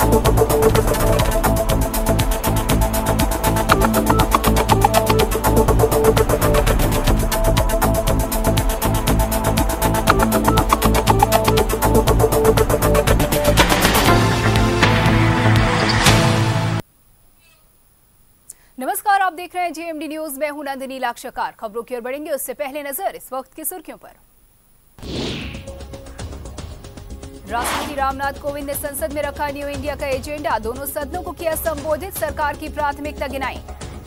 नमस्कार, आप देख रहे हैं जेएमडी न्यूज। मैं हूं नंदिनी लाक्षकार। खबरों की ओर बढ़ेंगे उससे पहले नजर इस वक्त की सुर्खियों पर। राष्ट्रपति रामनाथ कोविंद ने संसद में रखा न्यू इंडिया का एजेंडा। दोनों सदनों को किया संबोधित, सरकार की प्राथमिकता गिनाई।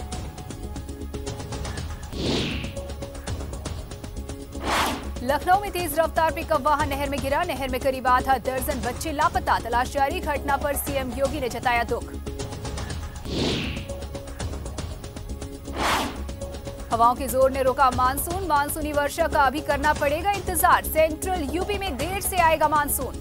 लखनऊ में तेज रफ्तार पिकअप वाहन नहर में गिरा। नहर में करीब आधा दर्जन बच्चे लापता। तलाश जारी। घटना पर सीएम योगी ने जताया दुख। हवाओं के जोर ने रोका मानसून। मानसूनी वर्षा का अभी करना पड़ेगा इंतजार। सेंट्रल यूपी में देर से आएगा मानसून।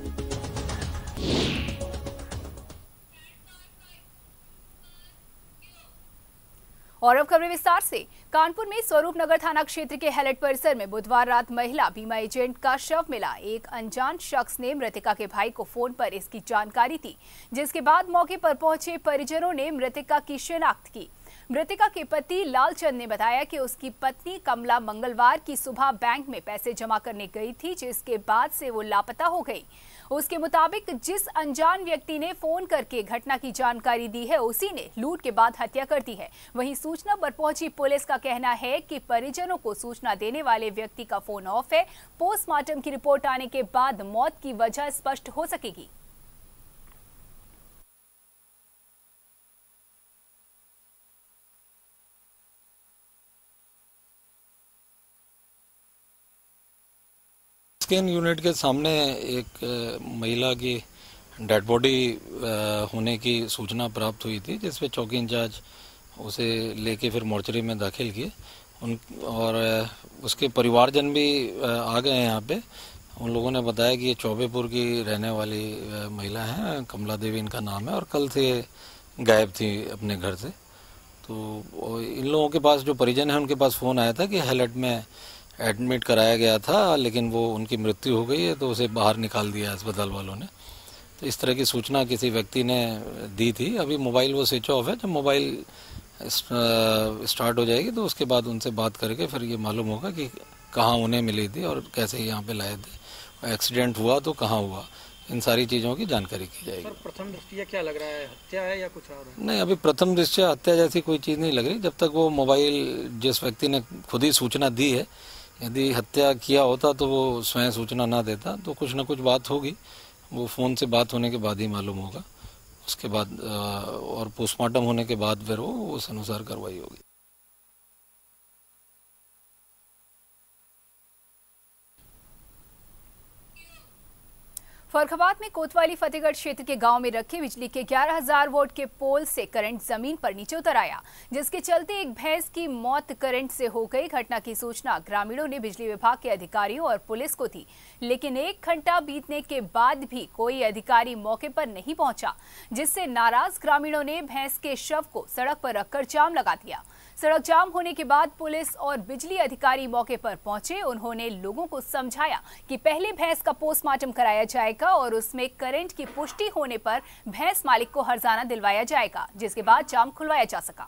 और अब खबरें विस्तार से। कानपुर में स्वरूप नगर थाना क्षेत्र के हैलेट परिसर में बुधवार रात महिला बीमा एजेंट का शव मिला। एक अनजान शख्स ने मृतका के भाई को फोन पर इसकी जानकारी दी, जिसके बाद मौके पर पहुंचे परिजनों ने मृतका की शिनाख्त की। मृतका के पति लालचंद ने बताया कि उसकी पत्नी कमला मंगलवार की सुबह बैंक में पैसे जमा करने गई थी, जिसके बाद से वो लापता हो गई। उसके मुताबिक जिस अनजान व्यक्ति ने फोन करके घटना की जानकारी दी है, उसी ने लूट के बाद हत्या कर दी है। वहीं सूचना पर पहुंची पुलिस का कहना है कि परिजनों को सूचना देने वाले व्यक्ति का फोन ऑफ है। पोस्टमार्टम की रिपोर्ट आने के बाद मौत की वजह स्पष्ट हो सकेगी। स्कैन यूनिट के सामने एक महिला की डेड बॉडी होने की सूचना प्राप्त हुई थी, जिसपे चौकी इंचार्ज उसे लेके फिर मोर्चरी में दाखिल किए। और उसके परिवारजन भी आ गए हैं यहाँ पे। उन लोगों ने बताया कि ये चौबेपुर की रहने वाली महिला है, कमला देवी इनका नाम है, और कल से गायब थी अपने घर से। तो इन लोगों के पास जो परिजन है, उनके पास फ़ोन आया था कि हैलेट में एडमिट कराया गया था, लेकिन वो उनकी मृत्यु हो गई है, तो उसे बाहर निकाल दिया अस्पताल वालों ने। तो इस तरह की सूचना किसी व्यक्ति ने दी थी। अभी मोबाइल वो स्विच ऑफ है। जब मोबाइल स्टार्ट हो जाएगी तो उसके बाद उनसे बात करके फिर ये मालूम होगा कि कहाँ उन्हें मिली थी और कैसे यहाँ पे लाए थे, एक्सीडेंट हुआ तो कहाँ हुआ, इन सारी चीज़ों की जानकारी की जाएगी। सर, प्रथम दृष्टया क्या लग रहा है, हत्या है या कुछ और है? नहीं, अभी प्रथम दृष्टया हत्या जैसी कोई चीज़ नहीं लग रही। जब तक वो मोबाइल जिस व्यक्ति ने खुद ही सूचना दी है, यदि हत्या किया होता तो वो स्वयं सूचना ना देता, तो कुछ ना कुछ बात होगी। वो फ़ोन से बात होने के बाद ही मालूम होगा। उसके बाद और पोस्टमार्टम होने के बाद फिर वो उस अनुसार कार्रवाई होगी। फर्रुखाबाद में कोतवाली फतेहगढ़ क्षेत्र के गांव में रखे बिजली के 11,000 वोल्ट के पोल से करंट जमीन पर नीचे उतर आया, जिसके चलते एक भैंस की मौत करंट से हो गई। घटना की सूचना ग्रामीणों ने बिजली विभाग के अधिकारियों और पुलिस को दी, लेकिन 1 घंटा बीतने के बाद भी कोई अधिकारी मौके पर नहीं पहुंचा, जिससे नाराज ग्रामीणों ने भैंस के शव को सड़क पर रखकर जाम लगा दिया। सड़क जाम होने के बाद पुलिस और बिजली अधिकारी मौके पर पहुंचे। उन्होंने लोगों को समझाया कि पहले भैंस का पोस्टमार्टम कराया जाएगा और उसमें करंट की पुष्टि होने पर भैंस मालिक को हर्जाना दिलवाया जाएगा, जिसके बाद जाम खुलवाया जा सका।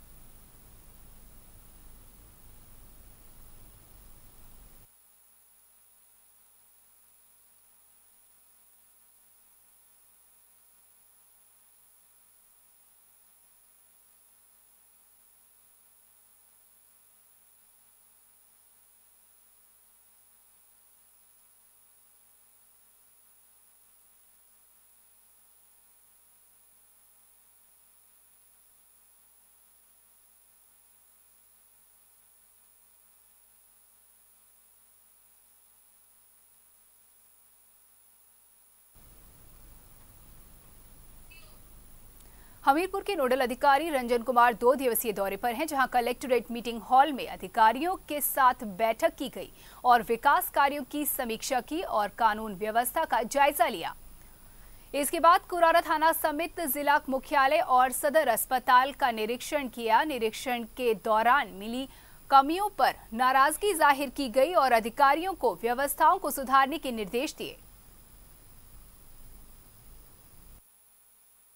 हमीरपुर के नोडल अधिकारी रंजन कुमार 2 दिवसीय दौरे पर हैं, जहां कलेक्टोरेट मीटिंग हॉल में अधिकारियों के साथ बैठक की गई और विकास कार्यों की समीक्षा की और कानून व्यवस्था का जायजा लिया। इसके बाद कुरारा थाना समेत जिला मुख्यालय और सदर अस्पताल का निरीक्षण किया। निरीक्षण के दौरान मिली कमियों पर नाराजगी जाहिर की गई और अधिकारियों को व्यवस्थाओं को सुधारने के निर्देश दिए।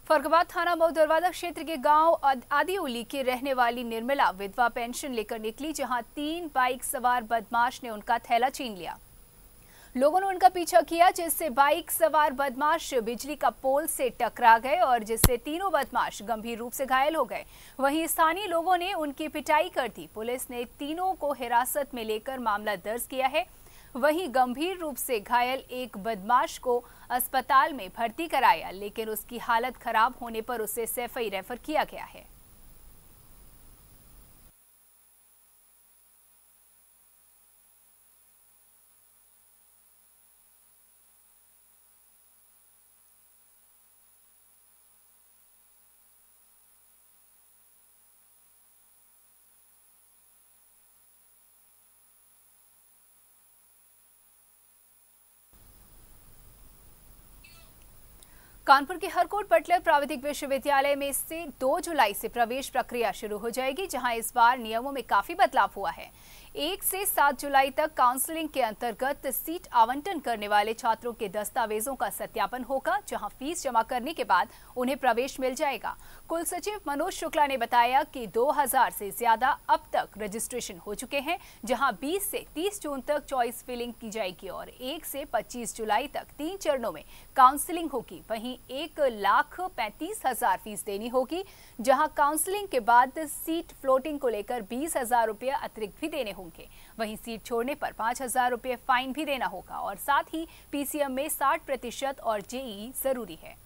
फर्रुखाबाद थाना मऊ दरवाजा क्षेत्र के गांव आदिउली की रहने वाली निर्मला विधवा पेंशन लेकर निकली, जहां 3 बाइक सवार बदमाश ने उनका थैला छीन लिया। लोगों ने उनका पीछा किया, जिससे बाइक सवार बदमाश बिजली का पोल से टकरा गए और जिससे तीनों बदमाश गंभीर रूप से घायल हो गए। वहीं स्थानीय लोगों ने उनकी पिटाई कर दी। पुलिस ने तीनों को हिरासत में लेकर मामला दर्ज किया है। वहीं गंभीर रूप से घायल एक बदमाश को अस्पताल में भर्ती कराया, लेकिन उसकी हालत खराब होने पर उसे सैफई रेफर किया गया है। कानपुर के हरकोट बटलर प्राविधिक विश्वविद्यालय में से 2 जुलाई से प्रवेश प्रक्रिया शुरू हो जाएगी, जहां इस बार नियमों में काफी बदलाव हुआ है। 1 से 7 जुलाई तक काउंसलिंग के अंतर्गत सीट आवंटन करने वाले छात्रों के दस्तावेजों का सत्यापन होगा, जहां फीस जमा करने के बाद उन्हें प्रवेश मिल जाएगा। कुल सचिव मनोज शुक्ला ने बताया कि 2000 से ज्यादा अब तक रजिस्ट्रेशन हो चुके हैं, जहां 20 से 30 जून तक चॉइस फिलिंग की जाएगी और 1 से 25 जुलाई तक 3 चरणों में काउंसलिंग होगी। वहीं 1,35,000 फीस देनी होगी, जहां काउंसलिंग के बाद सीट फ्लोटिंग को लेकर 20,000 रुपये अतिरिक्त भी देने होंगे। वहीं सीट छोड़ने पर 5,000 रुपये फाइन भी देना होगा और साथ ही पीसीएम में 60% और जेईई जरूरी है।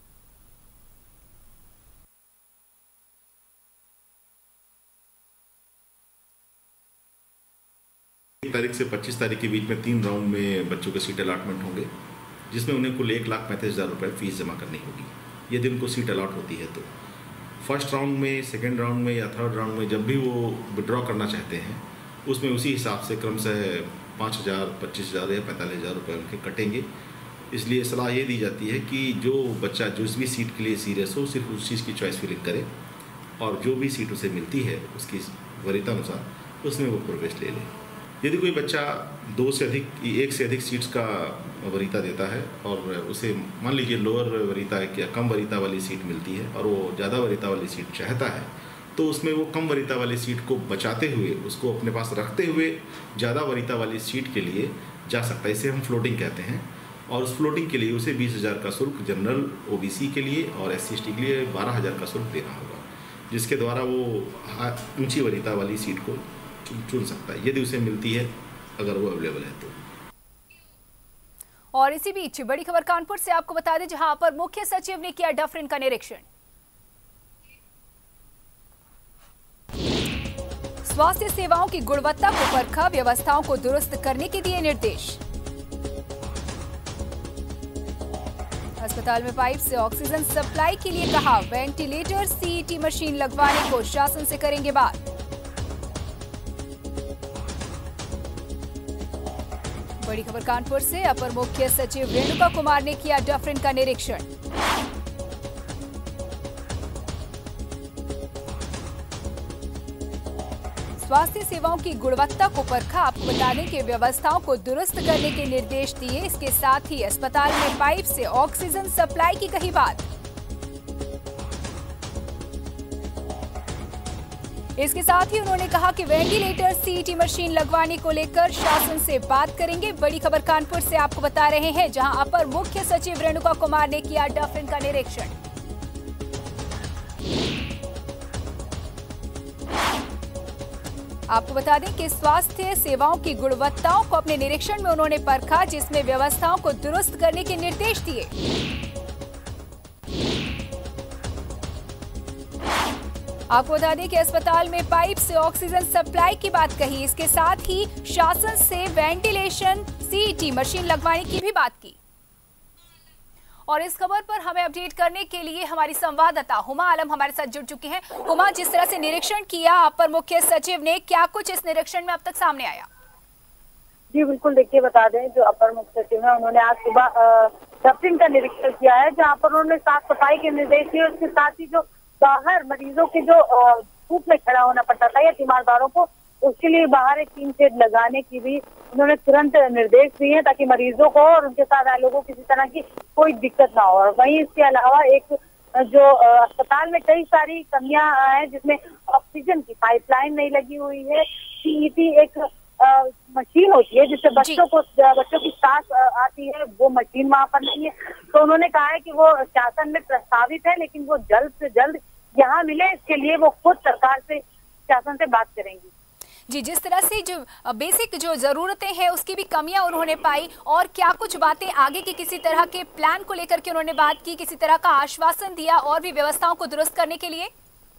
तारीख से 25 तारीख के बीच में 3 राउंड में बच्चों के सीट अलॉटमेंट होंगे, जिसमें उन्हें कुल 1,35,000 रुपये फीस जमा करनी होगी यदि उनको सीट अलॉट होती है। तो फर्स्ट राउंड में, सेकेंड राउंड में या थर्ड राउंड में जब भी वो विड्रॉ करना चाहते हैं, उसमें उसी हिसाब से क्रमशः 5,000, 25,000 या 45,000 रुपये उनके कटेंगे। इसलिए सलाह ये दी जाती है कि जो बच्चा जिस भी सीट के लिए सीरियस हो, सिर्फ उस चीज़ की चॉइस फिलिंग करे और जो भी सीट उसे मिलती है उसकी वरीयता अनुसार उसमें वो प्रवेश ले ले। यदि कोई बच्चा 1 से अधिक सीट्स का वरीयता देता है और उसे मान लीजिए लोअर वरीयता या कम वरीयता वाली सीट मिलती है और वो ज़्यादा वरीयता वाली सीट चाहता है, तो उसमें वो कम वरीयता वाली सीट को बचाते हुए, उसको अपने पास रखते हुए ज़्यादा वरीयता वाली सीट के लिए जा सकता है। इसे हम फ्लोटिंग कहते हैं। और उस फ्लोटिंग के लिए उसे 20,000 का शुल्क जनरल ओबीसी के लिए और SC/ST के लिए 12,000 का शुल्क देना होगा, जिसके द्वारा वो ऊंची वरीयता वाली सीट को चुन सकता है यदि उसे मिलती है, अगर वो अवेलेबल है तो। और इसी बीच बड़ी खबर कानपुर से आपको बता दें, जहां पर मुख्य सचिव ने किया डफरिन का निरीक्षण। स्वास्थ्य सेवाओं की गुणवत्ता को परखा, व्यवस्थाओं को दुरुस्त करने के दिए निर्देश। अस्पताल में पाइप से ऑक्सीजन सप्लाई के लिए कहा, वेंटिलेटर CT मशीन लगवाने को शासन से करेंगे बात। बड़ी खबर कानपुर से, अपर मुख्य सचिव रेणुका कुमार ने किया डफरिन का निरीक्षण। स्वास्थ्य सेवाओं की गुणवत्ता को परखा, आपको बता दें कि व्यवस्थाओं को दुरुस्त करने के निर्देश दिए। इसके साथ ही अस्पताल में पाइप से ऑक्सीजन सप्लाई की कही बात। इसके साथ ही उन्होंने कहा कि वेंटिलेटर CT मशीन लगवाने को लेकर शासन से बात करेंगे। बड़ी खबर कानपुर से आपको बता रहे हैं, जहां अपर मुख्य सचिव रेणुका कुमार ने किया डफरिन का निरीक्षण। आपको बता दें कि स्वास्थ्य सेवाओं की गुणवत्ताओं को अपने निरीक्षण में उन्होंने परखा, जिसमें व्यवस्थाओं को दुरुस्त करने के निर्देश दिए। आपको बता दें कि अस्पताल में पाइप से ऑक्सीजन सप्लाई की बात कही। इसके साथ ही शासन से वेंटिलेशन CT मशीन लगवाने की भी बात की। और इस खबर पर हमें अपडेट करने के लिए हमारी संवाददाता हुमा आलम हमारे साथ जुड़ चुकी हैं। हुमा, जिस तरह से निरीक्षण किया अपर मुख्य सचिव ने, क्या कुछ इस निरीक्षण में अब तक सामने आया? जी बिल्कुल, देखिए बता दें, जो अपर मुख्य सचिव है उन्होंने आज सुबह डफरिन का निरीक्षण किया है, जहाँ पर उन्होंने साफ सफाई के निर्देश दिए। उसके साथ ही जो बाहर मरीजों के जो धूप में खड़ा होना पड़ता था या तीमारदारों को, उसके लिए बाहर एक टीन शेड लगाने की भी उन्होंने तुरंत निर्देश दिए हैं, ताकि मरीजों को और उनके साथ आए लोगों को किसी तरह की कोई दिक्कत ना हो। और वहीं इसके अलावा एक जो अस्पताल में कई सारी कमियां हैं, जिसमें ऑक्सीजन की पाइपलाइन नहीं लगी हुई है। सीईटी एक मशीन होती है जिससे बच्चों की सांस आती है, वो मशीन वहाँ पर नहीं है। तो उन्होंने कहा है कि वो शासन में प्रस्तावित है, लेकिन वो जल्द से जल्द यहाँ मिले, इसके लिए वो खुद सरकार से, शासन से बात करेंगी। जी, जिस तरह से जो बेसिक जो जरूरतें हैं उसकी भी कमियां उन्होंने पाई, और क्या कुछ बातें आगे की किसी तरह के प्लान को लेकर के उन्होंने बात की, किसी तरह का आश्वासन दिया और भी व्यवस्थाओं को दुरुस्त करने के लिए?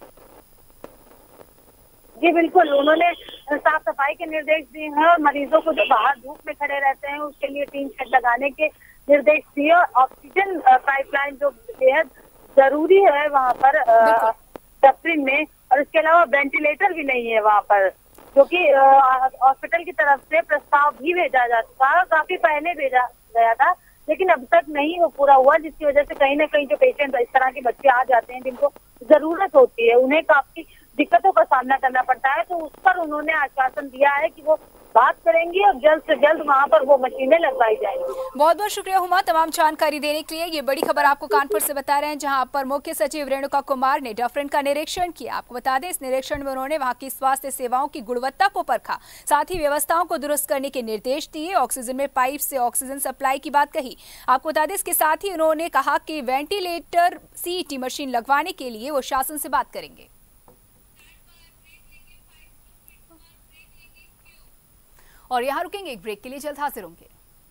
जी बिल्कुल, उन्होंने साफ सफाई के निर्देश दिए हैं और मरीजों को जो बाहर धूप में खड़े रहते हैं उसके लिए टीन शेड लगाने के निर्देश दिए। ऑक्सीजन पाइपलाइन जो बेहद जरूरी है वहाँ पर सफरिंग में, और इसके अलावा वेंटिलेटर भी नहीं है वहाँ पर, जो कि हॉस्पिटल की तरफ से प्रस्ताव भी भेजा जा चुका है, काफी पहले भेजा गया था, लेकिन अब तक नहीं वो पूरा हुआ, जिसकी वजह से कहीं ना कहीं जो पेशेंट इस तरह के बच्चे आ जाते हैं जिनको जरूरत होती है, उन्हें काफी दिक्कतों का सामना करना पड़ता है। तो उस पर उन्होंने आश्वासन दिया है कि वो बात करेंगी और जल्द से जल्द वहाँ पर वो मशीनें लगवाई जाएंगी। बहुत बहुत शुक्रिया हुमा तमाम जानकारी देने के लिए। ये बड़ी खबर आपको कानपुर से बता रहे हैं, जहां पर मुख्य सचिव रेणुका कुमार ने डफरिन का निरीक्षण किया। आपको बता दें, इस निरीक्षण में उन्होंने वहां की स्वास्थ्य सेवाओं की गुणवत्ता को परखा, साथ ही व्यवस्थाओं को दुरुस्त करने के निर्देश दिए। ऑक्सीजन में पाइप से ऑक्सीजन सप्लाई की बात कही। आपको बता दें, इसके साथ ही उन्होंने कहा कि वेंटिलेटर सीईटी मशीन लगवाने के लिए वो शासन से बात करेंगे। और यहाँ रुकेंगे एक ब्रेक के लिए, जल्द हाजिर होंगे।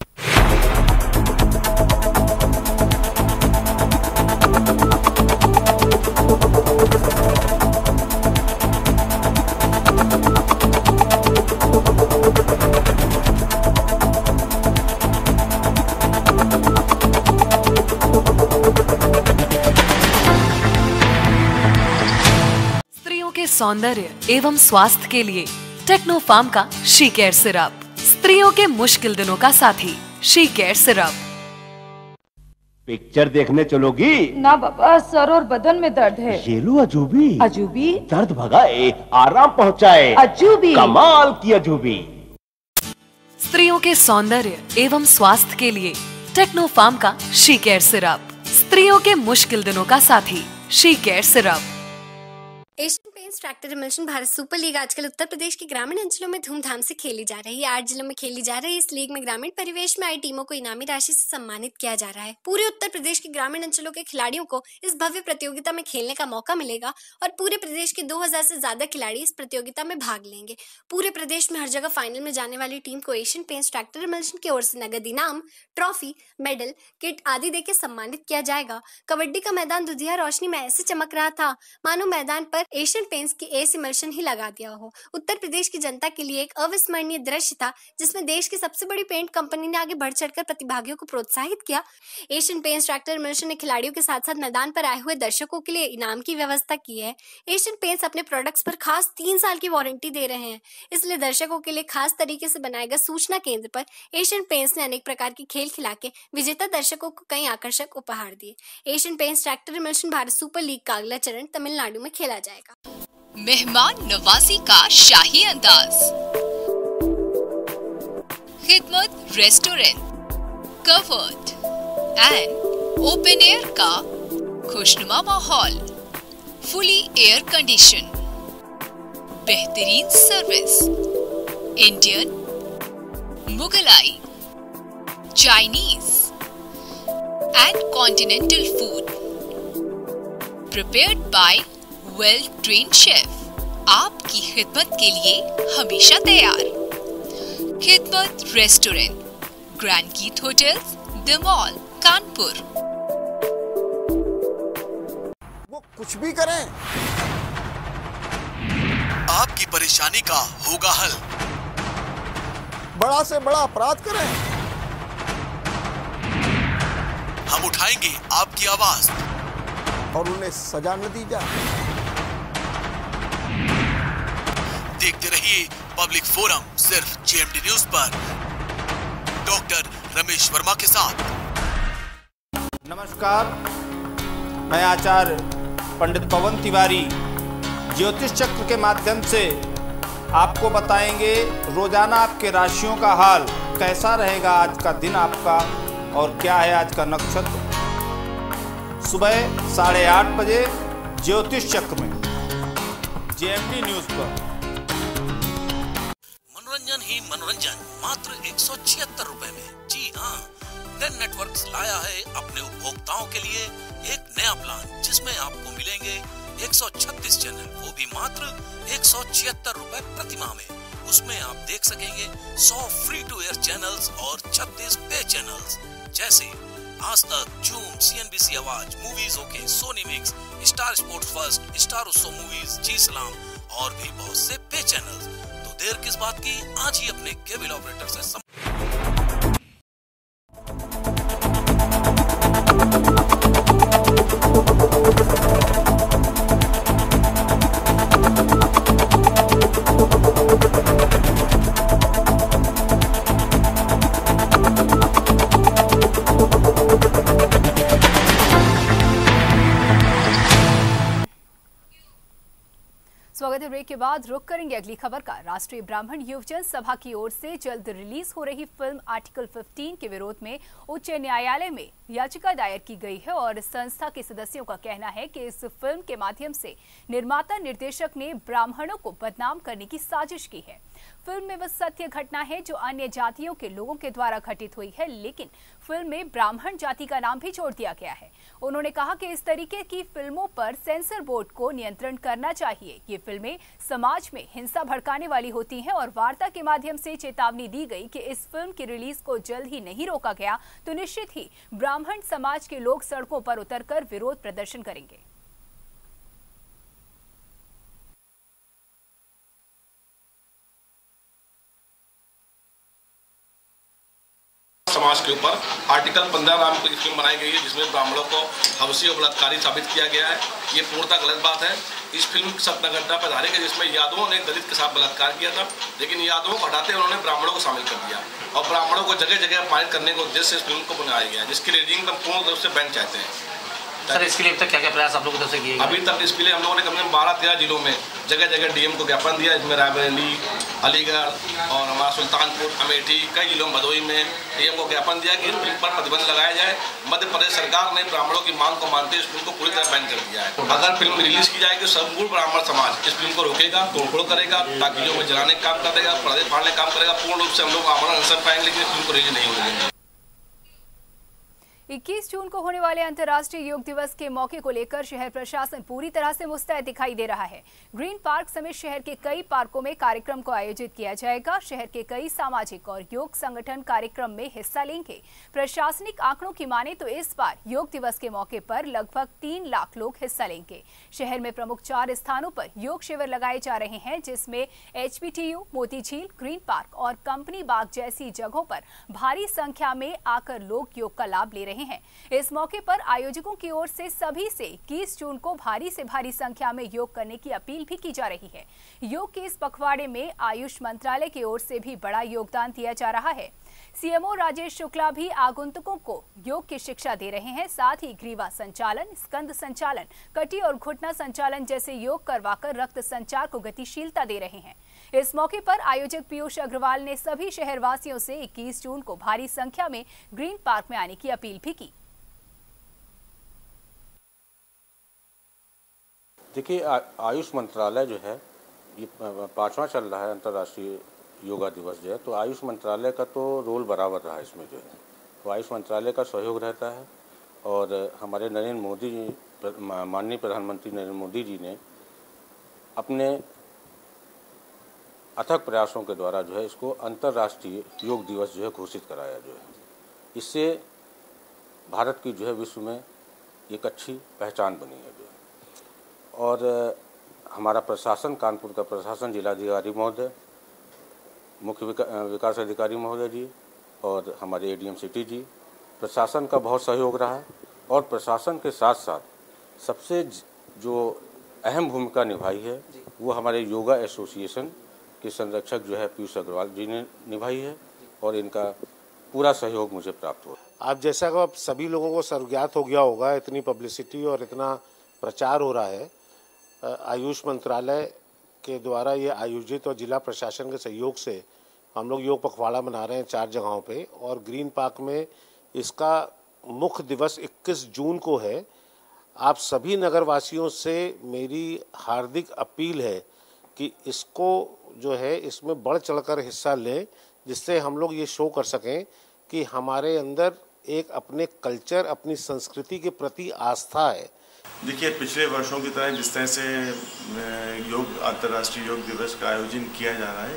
स्त्रियों के सौंदर्य एवं स्वास्थ्य के लिए टेक्नो फार्म का शी केयर सिरप, स्त्रियों के मुश्किल दिनों का साथी शी केयर सिरप। पिक्चर देखने चलोगी? ना बाबा, सर और बदन में दर्द है। ये लो अजूबी। अजूबी? दर्द भगाए, आराम पहुँचाए। अजूबी? कमाल की अजूबी। स्त्रियों के सौंदर्य एवं स्वास्थ्य के लिए टेक्नो फार्म का शी केयर सिरप, स्त्रियों के मुश्किल दिनों का साथी She Care syrup. Asian Paints tractor emulsion Bharat super league आजकल उत्तर प्रदेश के ग्रामीण अंचलों में धूमधाम से खेली जा रही है। 8 जिलों में खेली जा रही इस लीग में ग्रामीण परिवेश में आई टीमों को इनामी राशि से सम्मानित किया जा रहा है। पूरे उत्तर प्रदेश के ग्रामीण अंचलों के खिलाड़ियों को इस भव्य प्रतियोगिता में खेलने का मौका मिलेगा और पूरे प्रदेश के 2000 से ज्यादा खिलाड़ी इस प्रतियोगिता में भाग लेंगे। पूरे प्रदेश में हर जगह फाइनल में जाने वाली टीम को एशियन पेंट्स ट्रैक्टर इमल्शन की ओर से नगद इनाम, ट्रॉफी, मेडल, किट आदि देकर सम्मानित किया जाएगा। कबड्डी का मैदान दुधिया रोशनी में ऐसे चमक रहा था मानो मैदान पर एशियन पेंट्स की एस इमल्शन ही लगा दिया हो। उत्तर प्रदेश की जनता के लिए एक अविस्मरणीय दृश्य था, जिसमें देश की सबसे बड़ी पेंट कंपनी ने आगे बढ़ चढ़कर प्रतिभागियों को प्रोत्साहित किया। एशियन पेंट्स ट्रैक्टर इमल्शन ने खिलाड़ियों के साथ साथ मैदान पर आए हुए दर्शकों के लिए इनाम की व्यवस्था की है। एशियन पेंट्स अपने प्रोडक्ट्स पर खास 3 साल की वारंटी दे रहे हैं, इसलिए दर्शकों के लिए खास तरीके से बनाए गए सूचना केंद्र पर एशियन पेंट्स ने अनेक प्रकार की खेल खिला के विजेता दर्शकों को कई आकर्षक उपहार दिए। Asian Paints tractor emulsion Bharat super league का अगला चरण तमिलनाडु में खेला जाएगा। मेहमान नवाजी का शाही अंदाज, Khidmat restaurant, covered and open air का खुशनुमा माहौल, फुली एयर कंडीशन, बेहतरीन service, Indian, Mughlai, Chinese and continental food prepared by well trained chef, आपकी खिदमत के लिए हमेशा तैयार। Khidmat restaurant, grand Geet hotels, the mall, Kanpur. वो कुछ भी करें, आपकी परेशानी का होगा हल। बड़ा से बड़ा अपराध करें, हम उठाएंगे आपकी आवाज और उन्हें सजा न दी जाए। देखते रहिए पब्लिक फोरम, सिर्फ जेएमडी न्यूज पर, डॉक्टर रमेश वर्मा के साथ। नमस्कार, मैं आचार्य पंडित पवन तिवारी ज्योतिष चक्र के माध्यम से आपको बताएंगे रोजाना आपके राशियों का हाल, कैसा रहेगा आज का दिन आपका और क्या है आज का नक्षत्र। सुबह 8:30 बजे ज्योतिष चक्र में जेएमटी न्यूज पर। मनोरंजन ही मनोरंजन मात्र 176 रुपए में। जी हाँ, डेन नेटवर्क्स लाया है अपने उपभोक्ताओं के लिए एक नया प्लान, जिसमें आपको मिलेंगे 136 चैनल, वो भी मात्र 176 रुपए प्रति माह में। उसमें आप देख सकेंगे 100 फ्री टू एयर चैनल्स और 36 पे चैनल्स, जैसे Aaj Tak, Zoom, CNBC Awaaz, Movies OK, Sony Mix, Star Sports First, Star Utsav Movies, Zee Salaam और भी बहुत से पे चैनल्स। तो देर किस बात की, आज ही अपने केबल ऑपरेटर से स्वागत है। ब्रेक के बाद रुक करेंगे अगली खबर का। राष्ट्रीय ब्राह्मण युवजन सभा की ओर से जल्द रिलीज हो रही फिल्म आर्टिकल 15 के विरोध में उच्च न्यायालय में याचिका दायर की गई है और संस्था के सदस्यों का कहना है कि इस फिल्म के माध्यम से निर्माता निर्देशक ने ब्राह्मणों को बदनाम करने की साजिश की है। फिल्म में वह सत्य घटना है जो अन्य जातियों के लोगों के द्वारा घटित हुई है, लेकिन फिल्म में ब्राह्मण जाति का नाम भी जोड़ दिया गया है। उन्होंने कहा कि इस तरीके की फिल्मों पर सेंसर बोर्ड को नियंत्रण करना चाहिए। ये फिल्में समाज में हिंसा भड़काने वाली होती हैं और वार्ता के माध्यम से चेतावनी दी गई कि इस फिल्म की रिलीज को जल्द ही नहीं रोका गया तो निश्चित ही ब्राह्मण समाज के लोग सड़कों पर उतरकर विरोध प्रदर्शन करेंगे। समाज के ऊपर आर्टिकल 15 नाम की फिल्म बनाई गई है, जिसमें ब्राह्मणों को हवसी और बलात्कारी साबित किया गया है। ये पूर्णतः गलत बात है। इस फिल्म की सत्य घटना पर आधारित है, जिसमें यादवों ने दलित के साथ बलात्कार किया था, लेकिन यादवों को हटाते उन्होंने ब्राह्मणों को शामिल कर दिया और ब्राह्मणों को जगह जगह अपमानित करने के उद्देश्य से इस फिल्म को बनाया गया है, जिसकी रेटिंग हम पूर्ण रूप से बैन चाहते हैं। सर, इसके लिए अब तक क्या क्या प्रयास आप लोगों की तरफ से किए गए? अभी तक इसके लिए हम लोगों ने कम से कम 12-13 जिलों में जगह जगह डीएम को ज्ञापन दिया। इसमें रायबरेली, अलीगढ़ और हमारा सुल्तानपुर, अमेठी, कई जिलों में, भदोही में डीएम को ज्ञापन दिया कि इस फिल्म पर प्रतिबंध लगाया जाए। मध्य प्रदेश सरकार ने ब्राह्मणों की मांग को मानते इस फिल्म को पूरी तरह बैन कर दिया है। अगर फिल्म रिलीज की जाएगी तो संपूर्ण ब्राह्मण समाज इस फिल्म को रोकेगा, तोड़फोड़ करेगा, ताकियों में जलाने का काम करेगा, पर्दे फाड़ने का काम करेगा। पूर्ण रूप से हम लोग आमरण अनशन पाएंगे, लेकिन फिल्म को रिलीज नहीं होगी। 21 जून को होने वाले अंतर्राष्ट्रीय योग दिवस के मौके को लेकर शहर प्रशासन पूरी तरह से मुस्तैद दिखाई दे रहा है। ग्रीन पार्क समेत शहर के कई पार्कों में कार्यक्रम को आयोजित किया जाएगा। शहर के कई सामाजिक और योग संगठन कार्यक्रम में हिस्सा लेंगे। प्रशासनिक आंकड़ों की माने तो इस बार योग दिवस के मौके पर लगभग 3 लाख लोग हिस्सा लेंगे। शहर में प्रमुख 4 स्थानों पर योग शिविर लगाए जा रहे हैं, जिसमें HPTU, Moti Jheel, Green Park और कंपनी बाग जैसी जगहों पर भारी संख्या में आकर लोग योग का लाभ ले रहे हैं। इस मौके पर आयोजकों की ओर से सभी से 21 जून को भारी से भारी संख्या में योग करने की अपील भी की जा रही है। योग के इस पखवाड़े में आयुष मंत्रालय की ओर से भी बड़ा योगदान दिया जा रहा है। CMO राजेश शुक्ला भी आगंतुकों को योग की शिक्षा दे रहे हैं। साथ ही ग्रीवा संचालन, स्कंद संचालन, कटी और घुटना संचालन जैसे योग करवाकर रक्त संचार को गतिशीलता दे रहे हैं। इस मौके पर आयोजक पीयूष अग्रवाल ने सभी शहरवासियों से 21 जून को भारी संख्या में ग्रीन पार्क में आने की अपील भी की। देखिए, आयुष मंत्रालय जो है, ये 5वां चल रहा है अंतर्राष्ट्रीय योगा दिवस जो है, तो आयुष मंत्रालय का तो रोल बराबर रहा इसमें जो है, तो आयुष मंत्रालय का सहयोग रहता है। और हमारे नरेंद्र मोदी जी, माननीय प्रधानमंत्री नरेंद्र मोदी जी ने अपने अथक प्रयासों के द्वारा जो है इसको अंतर्राष्ट्रीय योग दिवस जो है घोषित कराया जो है। इससे भारत की जो है विश्व में एक अच्छी पहचान बनी है जो है। और हमारा प्रशासन, कानपुर का प्रशासन, जिलाधिकारी महोदय, मुख्य विकास अधिकारी महोदय जी और हमारे ADM सिटी जी, प्रशासन का बहुत सहयोग रहा है। और प्रशासन के साथ साथ सबसे जो अहम भूमिका निभाई है वो हमारे योगा एसोसिएशन के संरक्षक जो है पीयूष अग्रवाल जी ने निभाई है और इनका पूरा सहयोग मुझे प्राप्त हुआ। आप जैसा कि अब सभी लोगों को सर्वज्ञात हो गया होगा, इतनी पब्लिसिटी और इतना प्रचार हो रहा है, आयुष मंत्रालय के द्वारा ये आयोजित और जिला प्रशासन के सहयोग से हम लोग योग पखवाड़ा मना रहे हैं 4 जगहों पे। और ग्रीन पार्क में इसका मुख्य दिवस 21 जून को है आप सभी नगरवासियों से मेरी हार्दिक अपील है कि इसको जो है इसमें बढ़ चढ़कर हिस्सा लें, जिससे हम लोग ये शो कर सकें कि हमारे अंदर एक अपने कल्चर, अपनी संस्कृति के प्रति आस्था है। देखिए, पिछले वर्षों की तरह जिस तरह से अंतर्राष्ट्रीय योग दिवस का आयोजन किया जा रहा है,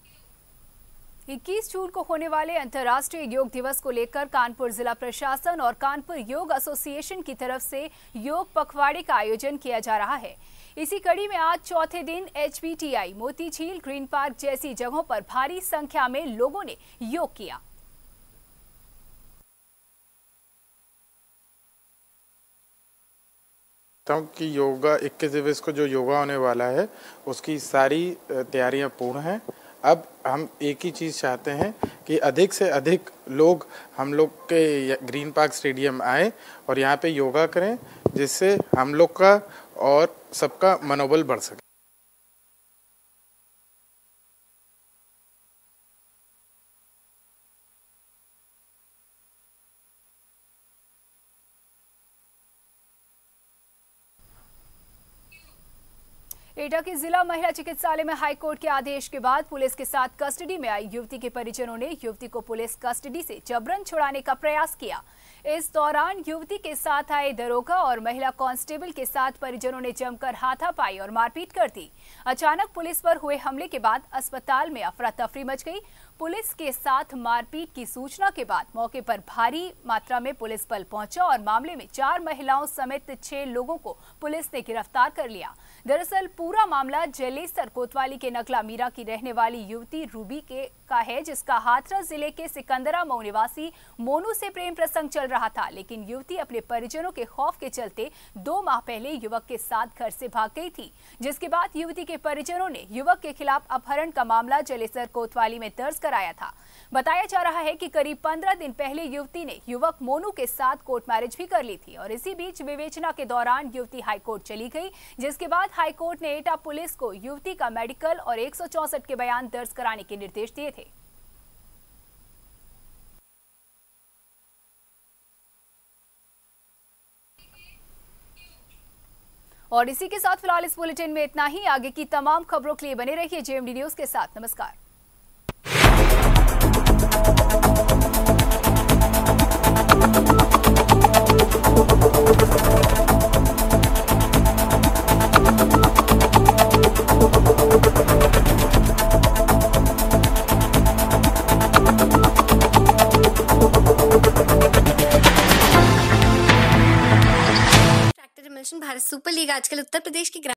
21 जून को होने वाले अंतर्राष्ट्रीय योग दिवस को लेकर कानपुर जिला प्रशासन और कानपुर योग एसोसिएशन की तरफ से योग पखवाड़े का आयोजन किया जा रहा है। इसी कड़ी में आज चौथे दिन HBTI, मोती झील, ग्रीन पार्क जैसी जगहों पर भारी संख्या में लोगों ने योग किया। कि योगा 21 दिवस को जो योगा होने वाला है उसकी सारी तैयारियां पूर्ण हैं। अब हम एक ही चीज़ चाहते हैं कि अधिक से अधिक लोग हम लोग के ग्रीन पार्क स्टेडियम आए और यहाँ पे योगा करें, जिससे हम लोग का और सबका मनोबल बढ़ सके। एटा के जिला महिला चिकित्सालय में हाईकोर्ट के आदेश के बाद पुलिस के साथ कस्टडी में आई युवती के परिजनों ने युवती को पुलिस कस्टडी से जबरन छुड़ाने का प्रयास किया। इस दौरान युवती के साथ आए दरोगा और महिला कांस्टेबल के साथ परिजनों ने जमकर हाथापाई और मारपीट कर दी। अचानक पुलिस पर हुए हमले के बाद अस्पताल में अफरा तफरी मच गई। पुलिस के साथ मारपीट की सूचना के बाद मौके पर भारी मात्रा में पुलिस बल पहुंचा और मामले में 4 महिलाओं समेत 6 लोगों को पुलिस ने गिरफ्तार कर लिया। दरअसल पूरा मामला जलेसर कोतवाली के नगला मीरा की रहने वाली युवती रूबी का है, जिसका हाथरस जिले के सिकंदरा मऊ निवासी मोनू से प्रेम प्रसंग चल रहा था। लेकिन युवती अपने परिजनों के खौफ के चलते 2 माह पहले युवक के साथ घर से भाग गई थी, जिसके बाद युवती के परिजनों ने युवक के खिलाफ अपहरण का मामला जलेसर कोतवाली में दर्ज कराया था। बताया जा रहा है कि करीब 15 दिन पहले युवती ने युवक मोनू के साथ कोर्ट मैरिज भी कर ली थी और इसी बीच विवेचना के दौरान युवती हाईकोर्ट चली गई, जिसके बाद हाईकोर्ट ने एटा पुलिस को युवती का मेडिकल और 164 के बयान दर्ज कराने के निर्देश दिए थे। और इसी के साथ फिलहाल इस बुलेटिन में इतना ही। आगे की तमाम खबरों के लिए बने रहिए JMD न्यूज के साथ। नमस्कार। भारत सुपर लीग आजकल उत्तर प्रदेश की